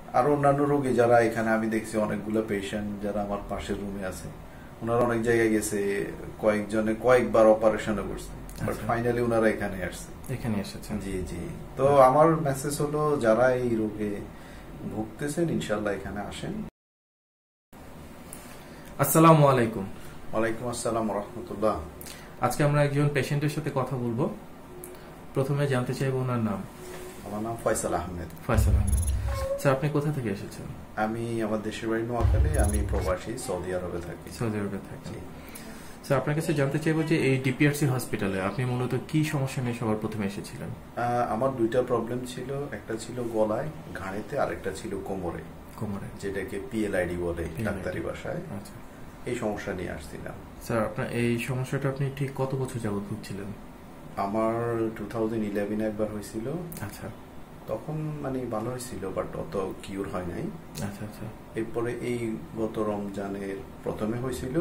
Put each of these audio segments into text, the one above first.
আর অন্যান্য রোগী যারা এখানে আমি দেখছি অনেকগুলো পেশেন্ট যারা আমার পাশের রুমে আছে, ওনারা অনেক জায়গায় গেছে, কয়েকবার অপারেশনও করছে, বাট ফাইনালি ওনারা এখানে এসেছেন। জি জি। তো আমার মেসেজ হলো যারা এই রোগে ভুগতেছেন ইনশাআল্লাহ এখানে আসেন। আসসালামু আলাইকুম। ওয়ালাইকুম আসসালাম ওয়া রাহমাতুল্লাহ। আজকে আমরা একজন পেশেন্টের সাথে কথা বলবো। প্রথমে জানতে চাইবো ওনার নাম। আমার নাম ফয়সাল আহমেদ। ফয়সাল আহমেদ স্যার, আপনি কোথা থেকে এসেছেন? আমি আমার দেশের বাড়ি নোয়াখালী, আমি প্রবাসী, সৌদি আরবে থাকি। সৌদি আরবে থাকি। স্যার, আপনার কাছে জানতে চাইবো যে এই ডিপিআরসি হসপিটালে আপনি মূলত কি সমস্যা নিয়ে সবার প্রথমে এসেছিলেন? আমার দুইটা প্রবলেম ছিল, একটা ছিল গলায় ঘাড়েতে, আর একটা ছিল কোমরে, যেটাকে পিএলআইডি বলে ডাক্তারি ভাষায়। আচ্ছা, এই সমস্যা নিয়ে আসছিলাম। স্যার, আপনার এই সমস্যাটা আপনি ঠিক কত বছর যাবত ভুগছিলেন? আমার 2011 একবার হয়েছিল। আচ্ছা, তখন মানে ভালো হয়েছিল, বাট অত কিউর হয় নাই। আচ্ছা আচ্ছা। এরপরে এই গত রমজানের প্রথমে হয়েছিল,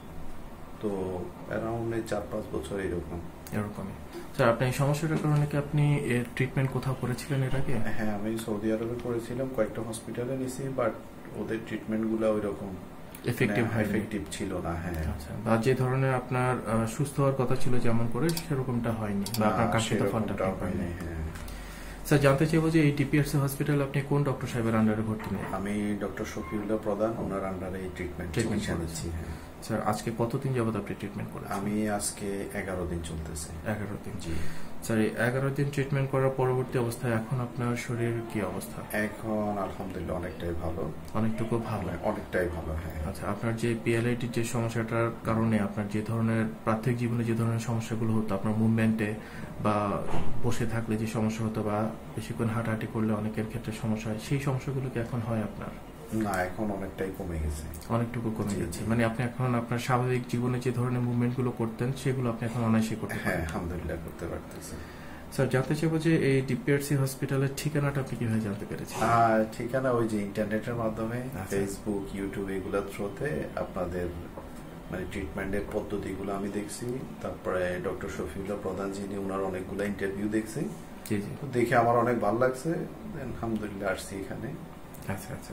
তো অ্যারাউন্ড 4-5 বছর এরকমই। স্যার, আপনি এই সমস্যাটার কারণে কি আপনি এর ট্রিটমেন্ট কোথাও করেছিলেন এর আগে? হ্যাঁ, আমি সৌদি আরবে করেছিলাম, কয়েকটা হসপিটালে নিছি, বাট ওদের ট্রিটমেন্টগুলো ওইরকম এফেক্টিভ ছিল না। হ্যাঁ, আচ্ছা। বা যে ধরনের আপনার সুস্থ হওয়ার কথা ছিল যেমন করে সেরকমটা হয়নি, বা আপনার কাঙ্ক্ষিত ফলটা হয়নি। হ্যাঁ স্যার, জানতে চাইবো যে এই ডিপিআরসি হসপিটাল আপনি কোন ডক্টর সাহেবের আন্ডারে ভর্তি নেন? আমি ডক্টর শফিউল্লাহ প্রধান, ওনার আন্ডারে এই ট্রিটমেন্ট করেছি। হ্যাঁ স্যার, আজকে কতদিন যাবত আপনি ট্রিটমেন্ট করেছেন? আমি আজকে 11 দিন চলতেছে। 11 দিন। জি স্যার, এই 11 দিন ট্রিটমেন্ট করার পরবর্তী অবস্থায় এখন আপনার শরীরের কি অবস্থা? এখন আলহামদুলিল্লাহ অনেকটাই ভালো। অনেকটুকু ভালো? অনেকটাই ভালো। হ্যাঁ। আচ্ছা, আপনার যে পিএলআইডির যে সমস্যাটার কারণে আপনার যে ধরনের প্রাথমিক জীবনে যে ধরনের সমস্যাগুলো হতো, আপনার মুভমেন্টে বা বসে থাকলে যে সমস্যা হতো, বা বেশিক্ষণ হাঁটাহাঁটি করলে অনেকের ক্ষেত্রে সমস্যা হয়, সেই সমস্যাগুলো কি এখন হয় আপনার? না, এখন অনেকটাই কমে গেছে। অনেকটুকু কমে গেছে, মানে আপনি এখন আপনার স্বাভাবিক জীবনে যে ধরনের মুভমেন্ট গুলো করতেন সেগুলো আপনি এখন অনায়াসে করতে পারেন? হ্যাঁ, আলহামদুলিল্লাহ করতে পারতেছি। স্যার, জানতে চাইবো যে এই ডিপিআরসি হসপিটালের ঠিকানাটা আপনি কিভাবে জানতে পেরেছেন? ঠিকানা ওই যে ইন্টারনেটের মাধ্যমে, ফেসবুক, ইউটিউব এগুলোর থ্রুতে আপনাদের মানে ট্রিটমেন্টের পদ্ধতিগুলো আমি দেখছি। তারপরে ডক্টর শফিউল্লাহ প্রধান যিনি, ওনার অনেকগুলো ইন্টারভিউ দেখছি। জি জি। দেখে আমার অনেক ভালো লাগছে, আলহামদুলিল্লাহ আসছি এখানে। আচ্ছা আচ্ছা।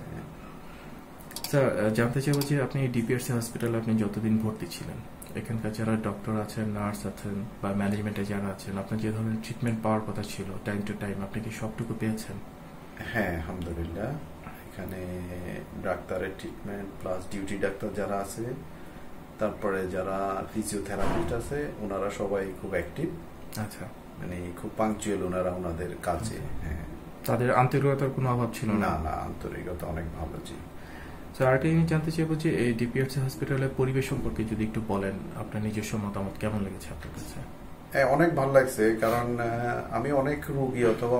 স্যার, জানতে চাইবো যে আপনি ডিপিআরসি হসপিটালে আপনি যতদিন ভর্তি ছিলেন, এখানকার যারা ডক্টর আছেন, নার্স আছেন, বা ম্যানেজমেন্টে যারা আছেন, আপনার যে ধরনের ট্রিটমেন্ট পাওয়ার কথা ছিল টাইম টু টাইম, আপনি কি সবটুকু পেয়েছেন? হ্যাঁ, আলহামদুলিল্লাহ। এখানে ডাক্তারের ট্রিটমেন্ট প্লাস ডিউটি ডাক্তার যারা আছে, তারপরে যারা ফিজিওথেরাপিস্ট আছে, ওনারা সবাই খুব অ্যাক্টিভ। আচ্ছা, মানে খুব পাংচুয়াল ওনারা ওনাদের কাজে। হ্যাঁ, তাদের আন্তরিকতার কোনো অভাব ছিল না? না, আন্তরিকতা অনেক ভালো। জি স্যার, আরেকটা জিনিস জানতে চাইবো যে এই ডিপিআরসি হসপিটালের পরিবেশ সম্পর্কে যদি একটু বলেন, আপনার নিজস্ব মতামত কেমন লেগেছে আপনার কাছে? অনেক ভালো লাগছে, কারণ আমি অনেক রোগী অথবা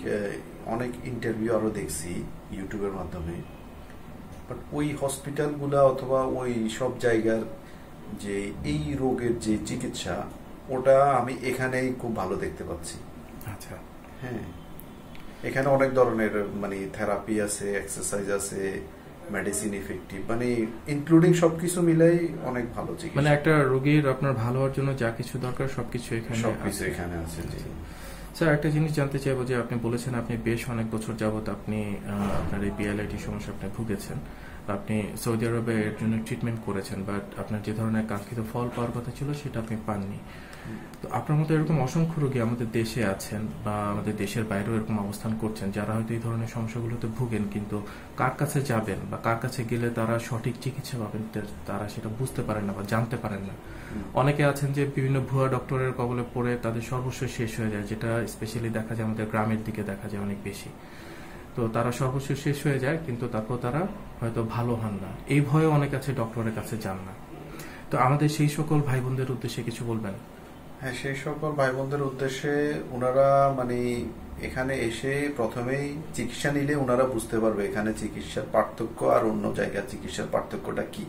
অনেক ইন্টারভিউ আরো দেখছি ইউটিউবের মাধ্যমে, বাট ওই হসপিটালগুলা অথবা ওই সব জায়গার যে এই রোগের যে চিকিৎসা, ওটা আমি এখানেই খুব ভালো দেখতে পাচ্ছি। আচ্ছা। হ্যাঁ, এখানে অনেক ধরনের মানে থেরাপি আছে, এক্সারসাইজ আছে, মেডিসিন ইফেক্টিভ, মানে ইনক্লুডিং সবকিছু মিলাই অনেক ভালো চিকিৎসা। মানে একটা রোগীর আপনার ভালো হওয়ার জন্য যা কিছু দরকার সবকিছু এখানে আছে। জি স্যার, একটা জিনিস জানতে চাইবো যে আপনি বলেছেন আপনি বেশ অনেক বছর যাবত আপনি আপনার এই পিএলআইডি সমস্যা আপনি ভুগেছেন, আপনি সৌদি আরবে এর জন্য ট্রিটমেন্ট করেছেন, বাট আপনার যে ধরনের কাঙ্ক্ষিত ফল পাওয়ার কথা ছিল সেটা আপনি পাননি। তো আপনার মতো এরকম অসংখ্য রোগী আমাদের দেশে আছেন, বা আমাদের দেশের বাইরেও এরকম অবস্থান করছেন, যারা হয়তো এই ধরনের সমস্যাগুলোতে ভুগেন, কিন্তু কার কাছে যাবেন বা কার কাছে গেলে তারা সঠিক চিকিৎসা পাবেন তারা সেটা বুঝতে পারেন না বা জানতে পারেন না। অনেকে আছেন যে বিভিন্ন ভুয়া ডক্টরের কবলে পড়ে তাদের সর্বস্ব শেষ হয়ে যায়, যেটা স্পেশালি দেখা যায় আমাদের গ্রামের দিকে দেখা যায় অনেক বেশি। তো তারা সর্বস্ব শেষ হয়ে যায়, কিন্তু তারপর তারা হয়তো ভালো হন না, এই ভয়ে অনেক আছে ডক্টরের কাছে যান না। তো আমাদের সেই সকল ভাই বোনদের উদ্দেশ্যে কিছু বলবেন? হ্যাঁ, সেই সকল ভাই বোনদের উদ্দেশ্যে, ওনারা মানে এখানে এসে প্রথমেই চিকিৎসা নিলে ওনারা বুঝতে পারবে এখানে চিকিৎসার পার্থক্য আর অন্য জায়গার চিকিৎসার পার্থক্যটা কি।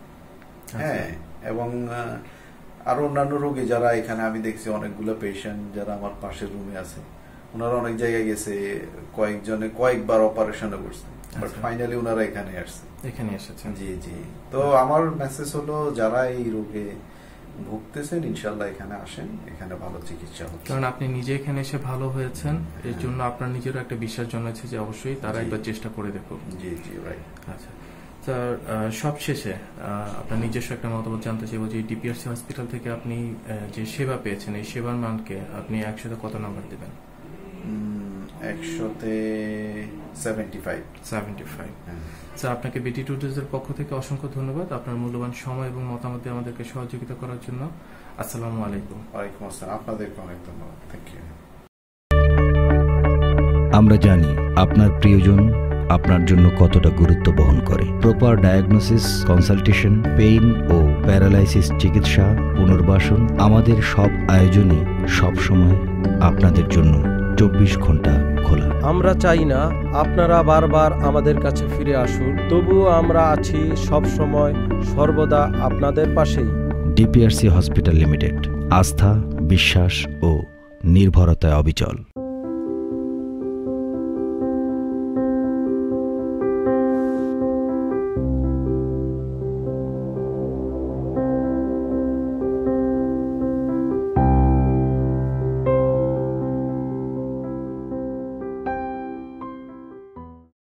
হ্যাঁ, এবং আরো অন্যান্য রোগী যারা এখানে আমি দেখছি অনেকগুলো পেশেন্ট যারা আমার পাশের রুমে আছে, ওনারা অনেক জায়গায় গেছে, কয়েকবার অপারেশনও করছে, বাট ফাইনালি ওনারা এখানে এসেছেন। জি জি। তো আমার মেসেজ হলো যারা এই রোগে ভুগতেছেন ইনশাল্লাহ এখানে আসেন, এখানে ভালো চিকিৎসা হচ্ছে। কারণ আপনি নিজে এখানে এসে ভালো হয়েছেন, এর জন্য আপনার নিজেরও একটা বিশ্বাস জন্মেছে যে অবশ্যই তারা একবার চেষ্টা করে দেখুন। জি জি রাইট। আচ্ছা স্যার, সবশেষে আপনার নিজস্ব একটা মতামত জানতে চাইবো যে ডিপিআরসি হসপিটাল থেকে আপনি যে সেবা পেয়েছেন এই সেবার মানকে আপনি 100-তে কত নাম্বার দেবেন? 100-তে 75। স্যার, আপনাকে বিটি টুডেজের পক্ষ থেকে অসংখ্য ধন্যবাদ আপনার মূল্যবান সময় এবং মতামত দিয়ে আমাদেরকে সহযোগিতা করার জন্য। আসসালামু আলাইকুম। ওয়ালাইকুম আসসালাম, আপনাদেরকে অনেক ধন্যবাদ। Thank you. আমরা জানি আপনার প্রিয়জন আপনার জন্য কতটা গুরুত্ব বহন করে। প্রপার ডায়াগনোসিস, কনসালটেশন, পেইন ও প্যারালাইসিস চিকিৎসা, পুনর্বাসন, আমাদের সব আয়োজনই সবসময় আপনাদের জন্য 24 ঘন্টা খোলা। আমরা চাই না আপনারা বারবার আমাদের কাছে ফিরে আসুন, তবুও আমরা আছি সব সময় সর্বদা আপনাদের পাশেই। ডিপিআরসি হসপিটাল লিমিটেড, আস্থা, বিশ্বাস ও নির্ভরতায় অবিচল।